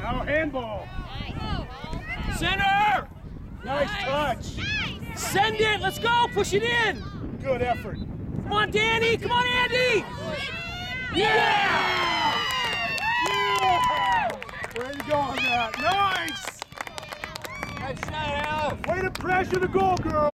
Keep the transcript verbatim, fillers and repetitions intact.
Now handball. Center! Nice touch. Send it! Let's go! Push it in! Good effort. Come on, Danny! Come on, Andy! Yeah! Yeah! Way to go on that. Nice! Nice shot, Al! Way to pressure the goal, girl.